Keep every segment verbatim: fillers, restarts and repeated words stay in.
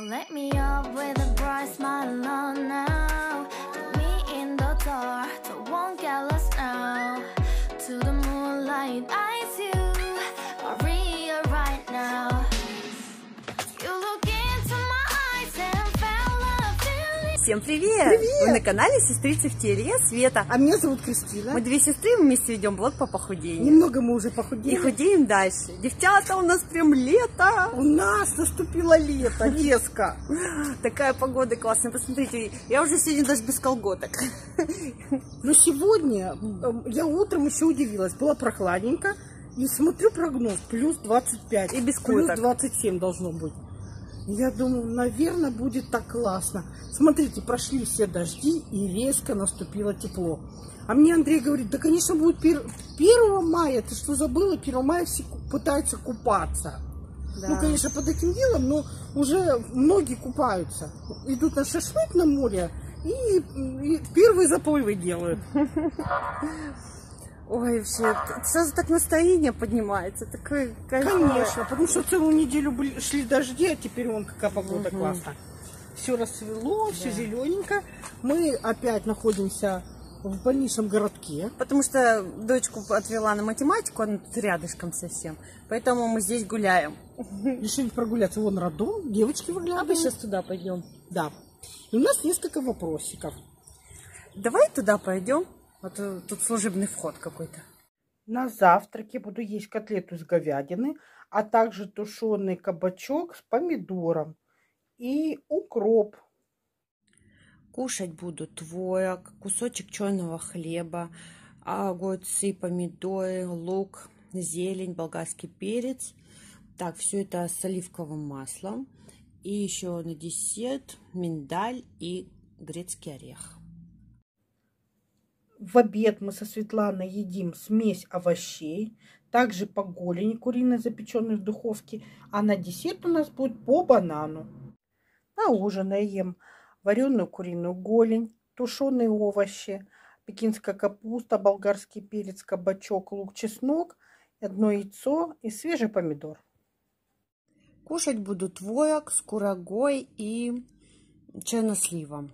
let me up with a bright smile on now. Put me in the dark, so won't get lost now. To the moonlight, eyes you, Maria right now. You look into my eyes and fell a feeling. Всем привет! Привет! Вы на канале Сестрицы в теле. Я Света. А меня зовут Кристина. Мы две сестры, мы вместе ведем блог по похудению. Немного мы уже И похудели. худеем дальше. Девчата, у нас прям лето. У нас наступило лето, резко. Такая погода классная. Посмотрите, я уже сегодня даже без колготок. Но сегодня, я утром еще удивилась, было прохладненько. И смотрю прогноз, плюс двадцать пять. И без плюс курток. двадцать семь должно быть. Я думаю, наверное, будет так классно. Смотрите, прошли все дожди и резко наступило тепло. А мне Андрей говорит, да, конечно, будет первого мая. Ты что, забыла? первого мая все пытаются купаться. Да. Ну, конечно, под этим делом, но уже многие купаются. Идут на шашлык на море и, и первые заплывы делают. Ой, вообще, сразу так настроение поднимается. Такое, Конечно, потому что целую неделю были, шли дожди, а теперь вон какая погода угу. классная. Все расцвело, все да. зелененько. Мы опять находимся в больничном городке. Потому что дочку отвела на математику, она тут рядышком совсем. Поэтому мы здесь гуляем. Решили прогуляться. Вон роддом, девочки выглядывают. А мы сейчас туда пойдем. Да. И у нас несколько вопросиков. Давай туда пойдем. А то тут служебный вход какой-то. На завтраке буду есть котлету из говядины, а также тушеный кабачок с помидором и укроп. Кушать буду творог, кусочек черного хлеба, огурцы, помидоры, лук, зелень, болгарский перец. Так, все это с оливковым маслом. И еще на десерт миндаль и грецкий орех. В обед мы со Светланой едим смесь овощей, также по голени куриной, запеченной в духовке, а на десерт у нас будет по банану. На ужин я ем вареную куриную голень, тушеные овощи, пекинская капуста, болгарский перец, кабачок, лук, чеснок, одно яйцо и свежий помидор. Кушать буду творог с курагой и черносливом.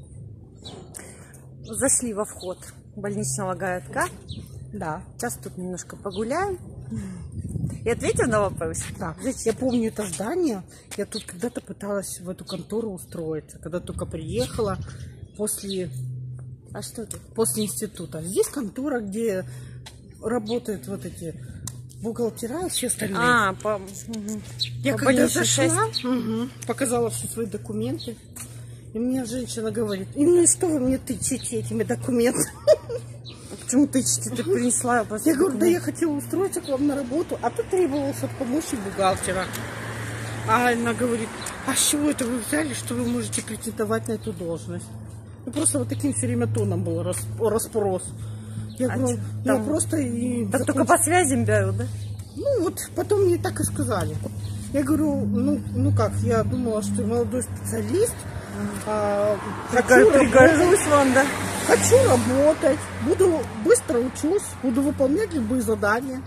Зашли во вход больничного городка. Да. Сейчас тут немножко погуляем. И ответим на вопрос. Да. Я помню это здание. Я тут когда-то пыталась в эту контору устроиться, когда только приехала после... А что тут? После института. Здесь контора, где работают вот эти бухгалтера и все остальные. А, по... Угу. Я по когда зашла, угу, показала все свои документы. И мне женщина говорит, и ну и что вы мне тычете этими документами? Почему тычете? Ты принесла? Я говорю, да я хотела устроиться к вам на работу, а тут требовался помощник бухгалтера. А она говорит, а с чего это вы взяли, что вы можете претендовать на эту должность? Ну просто вот таким все время тоном был расспрос. Я а говорю, я там... просто и... Так только по связям берут, да? Ну вот потом мне так и сказали. Я говорю, ну, ну как, я думала, что молодой специалист. А, хочу, пригожусь вам, да? Хочу работать, буду быстро учусь, буду выполнять любые задания.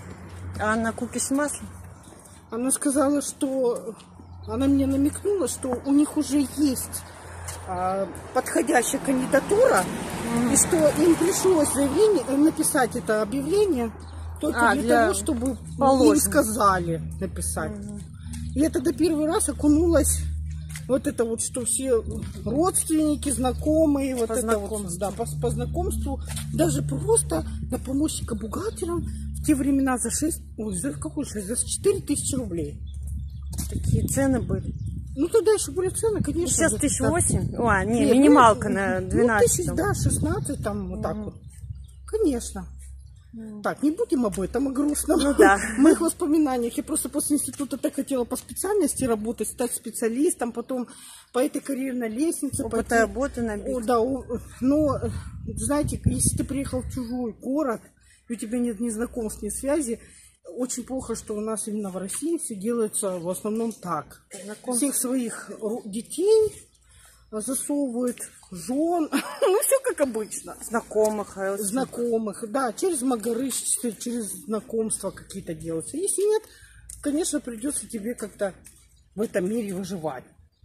А на кукиш с маслом? Она сказала, что она мне намекнула, что у них уже есть а, подходящая кандидатура, mm. и что им пришлось заявление, написать это объявление только а, для, для того, чтобы положено. Им сказали написать. Mm. И я тогда первый раз окунулась. Вот это вот, что все родственники, знакомые, вот по это вот, да, по, по знакомству, даже просто на помощника бухгалтера в те времена за шесть, ой, за какую шесть, за четыре тысячи рублей. Такие цены были. Ну, тогда еще были цены, конечно. Сейчас тысяча восемь, о, не, Нет, минималка ну, на двенадцать. Ну, тысяч, да, шестнадцать, там, вот mm. так вот. Конечно. Так, не будем об этом, о грустном. Ну, да. В моих воспоминаниях. Я просто после института так хотела по специальности работать, стать специалистом, потом по этой карьерной лестнице. Опыта работы набить. О, да, о, но, знаете, если ты приехал в чужой город, и у тебя нет ни знакомств, ни связи, очень плохо, что у нас именно в России все делается в основном так. Всех своих детей засовывают, жен, ну все как обычно. Знакомых. Знакомых, да, через магарыш, через знакомства какие-то делаются. Если нет, конечно, придется тебе как-то в этом мире выживать.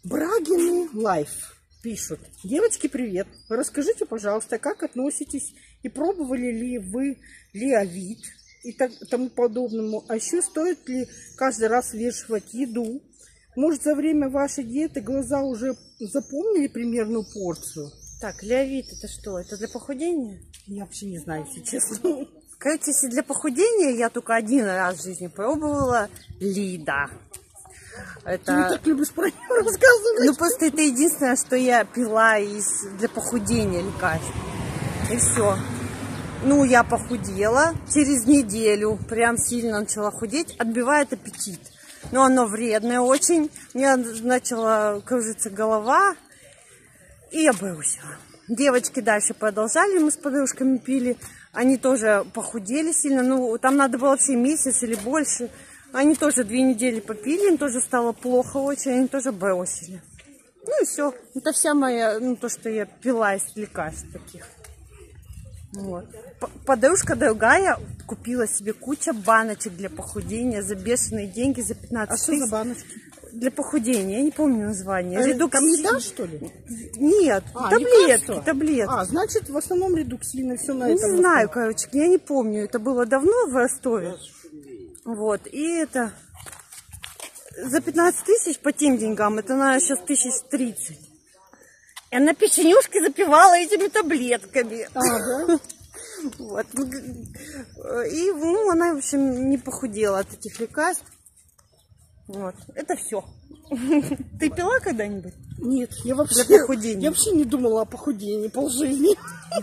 Брагины Лайф пишут. Девочки, привет. Расскажите, пожалуйста, как относитесь и пробовали ли вы Леовит и так, тому подобному? А еще стоит ли каждый раз вешивать еду? Может, за время вашей диеты глаза уже запомнили примерную порцию? Так, Леовит это что? Это для похудения? Я вообще не знаю, если честно. Короче, если для похудения, я только один раз в жизни пробовала Лида. Это... Ты не так любишь про нее рассказывать. Ну, просто это единственное, что я пила из... для похудения лекарств. И все. Ну, я похудела. Через неделю прям сильно начала худеть. Отбивает аппетит. Но оно вредное очень. У меня начала кружиться голова. И я бросила. Девочки дальше продолжали. Мы с подружками пили. Они тоже похудели сильно. Ну, там надо было вообще месяц или больше. Они тоже две недели попили, им тоже стало плохо очень, они тоже бросили. Ну и все. Это вся моя, ну то, что я пила из лекарств таких. Вот. Подружка другая купила себе кучу баночек для похудения за бешеные деньги, за пятнадцать тысяч. А что за баночки? Для похудения, я не помню название. А Редуксин. Там еда, что ли? Нет, а, таблетки, таблетки. А, значит, в основном редуксин и все на не этом. Не знаю, короче, я не помню. Это было давно в Ростове. Вот, и это за пятнадцать тысяч по тем деньгам, это на сейчас тысяч тридцать. И она печенюшки запивала этими таблетками. А, да? Вот. И, ну, она, в общем, не похудела от этих лекарств. Вот, это все. Ты пила когда-нибудь? Нет, я вообще, для похудения? Я вообще не думала о похудении полжизни.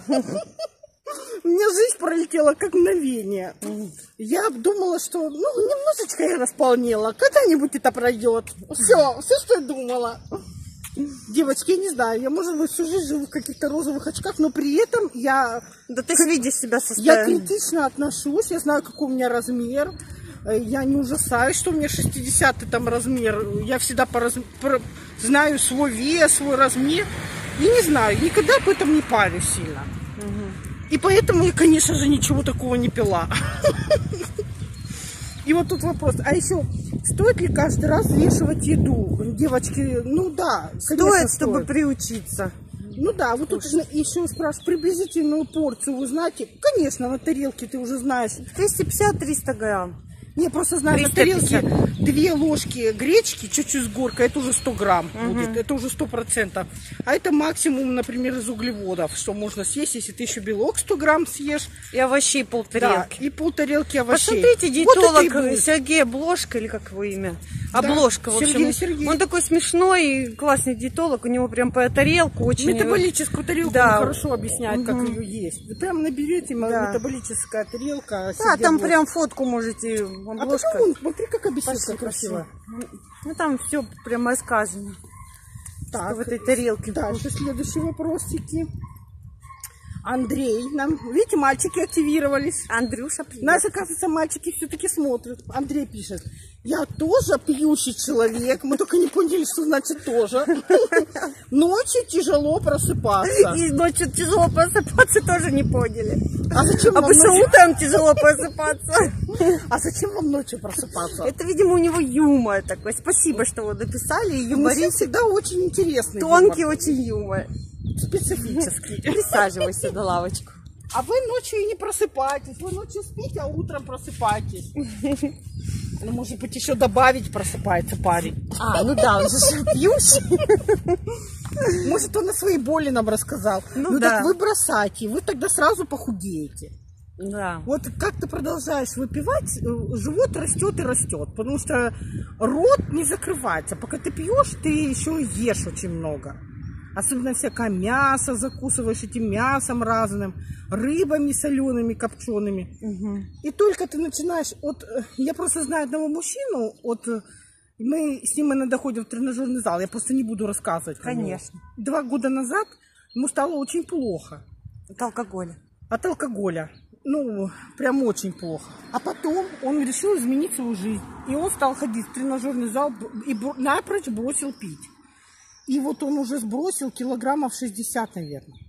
У меня жизнь пролетела как мгновение. Я думала, что ну, немножечко я располнела. Когда-нибудь это пройдет. Все, все, что я думала. Девочки, я не знаю, я, может быть, всю жизнь живу в каких-то розовых очках, но при этом я... Да ты видишь себя со Я критично отношусь, я знаю, какой у меня размер. Я не ужасаюсь, что у меня шестидесятый там размер. Я всегда по раз... по... знаю свой вес, свой размер. И не знаю, никогда об этом не парюсь сильно. И поэтому я, конечно же, ничего такого не пила. И вот тут вопрос. А еще, стоит ли каждый раз взвешивать еду? Девочки, ну да. Стоит, чтобы приучиться. Ну да, вот тут еще спрашивают приблизительную порцию. Вы знаете, конечно, на тарелке ты уже знаешь. двести пятьдесят - триста грамм. Не, просто знаю, на тарелке две ложки гречки, чуть-чуть с горкой, это уже сто грамм угу. будет, это уже сто процентов. А это максимум, например, из углеводов, что можно съесть, если ты еще белок сто грамм съешь. И овощей полтарелки. Да, и полтарелки овощей. Посмотрите, диетолог вот Сергей Обложка, или как его имя? Обложка, да, в общем. Сергей. Он такой смешной и классный диетолог, у него прям по тарелку очень... Метаболическую тарелку да. он хорошо объясняет, угу. как ее есть. Вы прям наберете да. метаболическая тарелка. Да, там Обложка. Прям фотку можете... Обложка. А потом, смотри, как объяснить красиво. Ну, там все прямо рассказано. Так, в этой тарелке. Дальше следующие вопросики. Андрей, нам, видите, мальчики активировались. Андрюша, привет. Нас, оказывается, мальчики все-таки смотрят. Андрей пишет, я тоже пьющий человек, мы только не поняли, что значит тоже. Ночью тяжело просыпаться. И ночью тяжело просыпаться тоже не поняли. А зачем а вам почему ночью... утром тяжело просыпаться? А зачем вам ночью просыпаться? Это, видимо, у него юмор такой. Спасибо, что вы написали. Юморист всегда очень интересный. Тонкий юмор. Очень юмор. Специфический. Присаживайся на лавочку. А вы ночью и не просыпаетесь. Вы ночью спите, а утром просыпаетесь. Ну, может быть, еще добавить просыпается парень. А, ну да, он же пьющий. Может, он о своей боли нам рассказал. Ну, ну да. Так вы бросайте, вы тогда сразу похудеете. Да. Вот как ты продолжаешь выпивать, живот растет и растет, потому что рот не закрывается. Пока ты пьешь, ты еще ешь очень много. Особенно всякое мясо закусываешь этим мясом разным, рыбами солеными, копчеными. Угу. И только ты начинаешь... Вот, я просто знаю одного мужчину, вот, мы с ним иногда ходим в тренажерный зал, я просто не буду рассказывать. Конечно. Два года назад ему стало очень плохо. От алкоголя? От алкоголя. Ну, прям очень плохо. А потом он решил изменить свою жизнь. И он стал ходить в тренажерный зал и напрочь бросил пить. И вот он уже сбросил килограммов шестьдесят, наверное.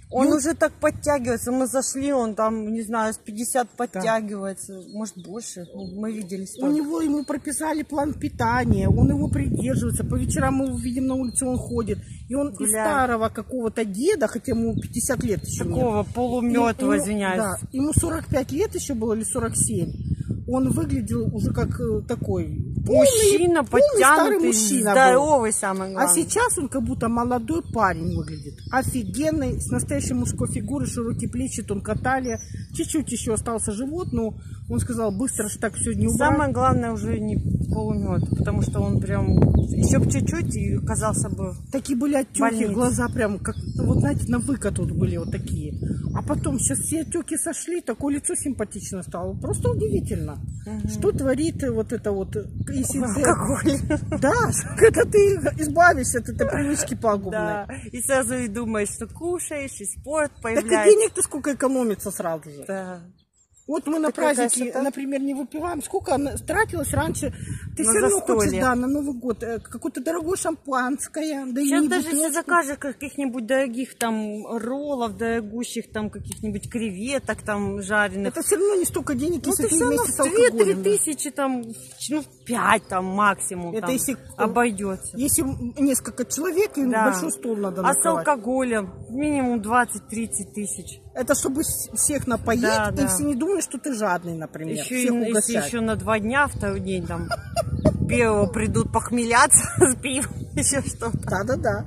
Он И уже так подтягивается. Мы зашли, он там, не знаю, с пятьдесят подтягивается. Да. Может, больше. Мы видели столько. У него, ему прописали план питания. Он его придерживается. По вечерам мы его видим на улице, он ходит. И он Гуляет. Из старого какого-то деда, хотя ему пятьдесят лет еще Такого нет. полумертвого, ему, извиняюсь. Да, ему сорок пять лет еще было, или сорок семь. Он выглядел уже как такой... Мужчина, полный, подтянутый, мужчина здоровый, самое главное. А сейчас он как будто молодой парень выглядит. Офигенный, с настоящей мужской фигурой, широкие плечи, тонкая талия. Чуть-чуть еще остался живот, но он сказал, быстро же так все не убрать. Самое главное уже не полумет, потому что он прям еще чуть-чуть и казался бы такие были отеки, глаза прям, как, вот знаете, на выкат вот были вот такие. А потом сейчас все отеки сошли, такое лицо симпатично стало. Просто удивительно. Угу. Что творит вот это вот... Если алкоголь. Да, когда ты избавишься от этой привычки пагубной. Да, и сразу и думаешь, что кушаешь, и спорт появляется. Так и денег-то сколько экономится сразу же. Да. Вот мы на праздники, например, не выпиваем. Сколько тратилось раньше? Ты все равно хочешь, да, на Новый год какое-то дорогое шампанское. Да сейчас даже если закажешь каких-нибудь дорогих там роллов, дорогущих там каких-нибудь креветок там жареных. Это все равно не столько денег, ну, если ты вместе с алкоголем. две-три тысячи там, ну, пять там максимум это там если, обойдется. Если несколько человек, и да. большой стол надо накрывать. А с алкоголем минимум двадцать-тридцать тысяч. Это чтобы всех напоить, да, и да. все не думали, что ты жадный, например. Еще, если еще на два дня, второй день там первого придут похмеляться с пивом, еще что-то. Да-да-да.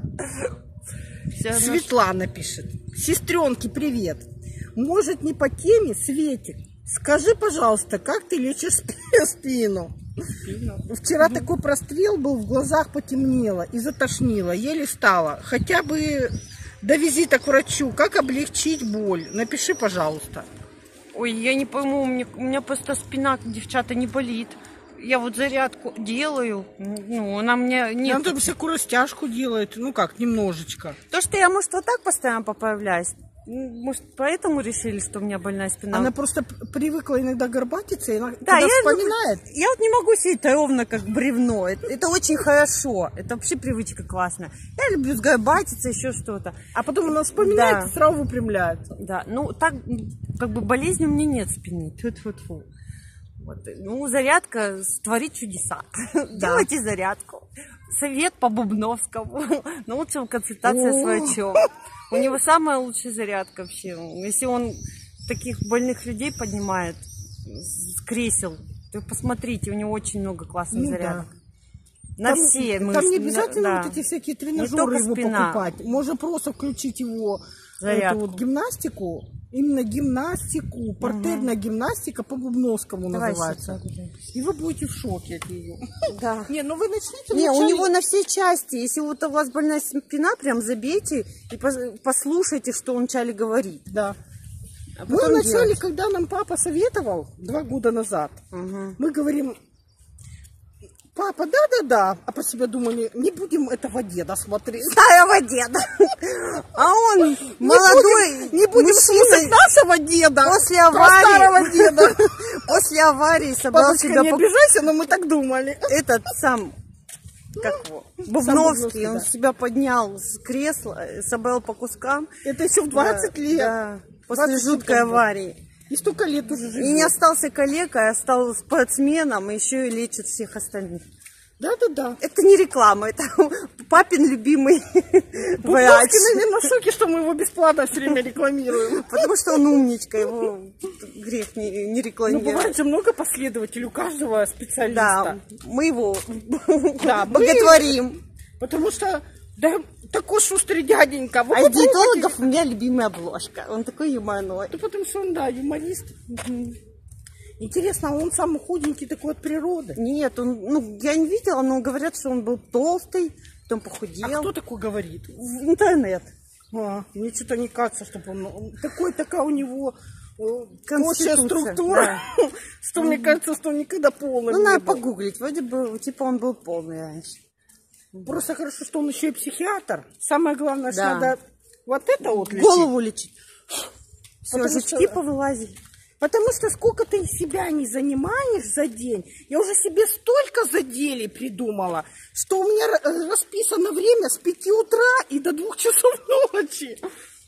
Светлана пишет. Сестренки, привет. Может, не по теме, Светик? Скажи, пожалуйста, как ты лечишь спину? Вчера угу. такой прострел был, в глазах потемнело и затошнило, еле встала. Хотя бы до визита к врачу. Как облегчить боль? Напиши, пожалуйста. Ой, я не пойму, у меня, у меня просто спина, девчата, не болит. Я вот зарядку делаю, ну, она мне не... Она там всякую растяжку делает, ну как, немножечко. То, что я, может, вот так постоянно поправляюсь, может, поэтому решили, что у меня больная спина. Она просто привыкла иногда горбатиться, и она да, я вспоминает. Люблю, я вот не могу сидеть ровно, как бревно. Это, это очень хорошо. Это вообще привычка классная. Я люблю сгорбатиться, еще что-то. А потом она вспоминает, да. и сразу выпрямляется. Да, ну так, как бы болезни у меня нет спины. Тьфу-тьфу-тьфу. Вот. Ну, зарядка творит чудеса. Да. Делайте зарядку. Совет по Бубновскому. Но лучше консультация с врачом. У него самая лучшая зарядка вообще. Если он таких больных людей поднимает с кресел, то посмотрите, у него очень много классных ну, зарядок. Да. На там, все. Там мы, не обязательно да. вот эти всякие тренажеры его спина. покупать. Можно просто включить его эту вот гимнастику. Именно гимнастику, партерная угу. гимнастика по Бубновскому Давай называется. И вы будете в шоке от нее. Да. Не, ну вы начните. Не, у него на все части. Если вот у вас больная спина, прям забейте и послушайте, что он вначале говорит. Да. А мы вначале, делать. когда нам папа советовал два года назад, угу. мы говорим. Папа, да-да-да. А по себе думали, не будем этого деда смотреть. Старого деда. А он молодой. Не будем слушать нашего деда. После аварии. Старого деда. После аварии собрал себя... не обижайся, но мы так думали. Этот сам, как его, Бубновский, он себя поднял с кресла, собрал по кускам. Это еще в двадцать лет. Да, после жуткой аварии. И столько лет уже живет. И не остался калекой, а стал спортсменом, и еще и лечит всех остальных. Да-да-да. Это не реклама, это папин любимый врач. Наверное, в шоке, что мы его бесплатно все время рекламируем. Потому что он умничка, его грех не, не рекламировать. Ну, бывает же много последователей у каждого специалиста. Да, мы его да, боготворим. Потому что... Да, такой шустрый дяденька. Вы а из диетологов у меня любимая обложка. Он такой юморной. Ну, потому что он, да, юморист. Угу. Интересно, а он самый худенький такой от природы? Нет, он, ну, я не видела, но говорят, что он был толстый, потом похудел. А кто такой говорит? В интернет. А, мне что-то не кажется, чтобы он... он такой, такая у него... Конституция, структура, да. Что мне кажется, что он никогда полный. Ну, надо погуглить. Вроде бы, типа, он был полный раньше. Просто хорошо, что он еще и психиатр. Самое главное, да. что надо вот это вот лечить. Голову лечить. Все, жучки что... повылазили. Потому что сколько ты себя не занимаешь за день, я уже себе столько заделий придумала, что у меня расписано время с пяти утра и до двух часов ночи.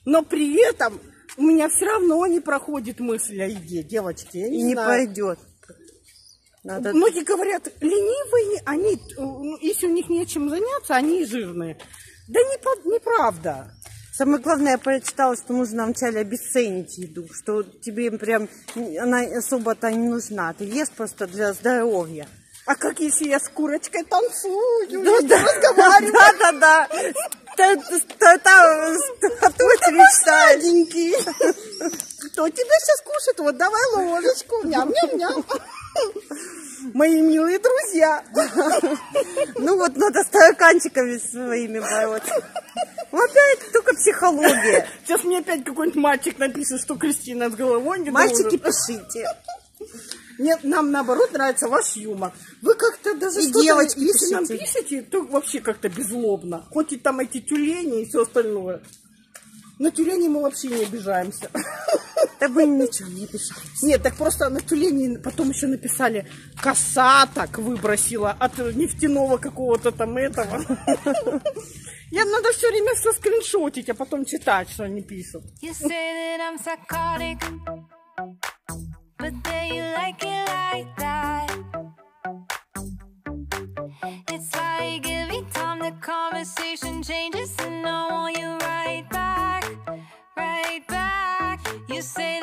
Но при этом у меня все равно не проходит мысль о еде, девочки. Я не И не знаю. пойдет. Надо... Многие говорят, ленивые, они, если у них нечем заняться, они жирные. Да не, неправда. Самое главное, я прочитала, что нужно вначале обесценить еду, что тебе прям она особо-то не нужна. Ты ешь просто для здоровья. А как если я с курочкой танцую, да, да, разговариваю? Да, да, да. Там мечталенький. Кто тебя сейчас кушает? Вот давай ложечку. Ням-ням-ням. Мои милые друзья. Ну вот надо с тараканчиками своими бороться. Опять только психология. Сейчас мне опять какой-нибудь мальчик напишет, что Кристина с головой не Мальчики, должен. пишите. Нет, нам наоборот нравится ваш юмор. Вы как-то даже и девочки, если пишите. нам пишете, то вообще как-то беззлобно. Хоть и там эти тюлени и все остальное. На тюлени мы вообще не обижаемся. Да вы ничего не обижаемся. Нет, так просто на тюлени потом еще написали, коса так выбросила от нефтяного какого-то там этого. Я надо все время все скриншотить, а потом читать, что они пишут. But then you like it like that. It's like every time the conversation changes, and I want you right back, right back. You say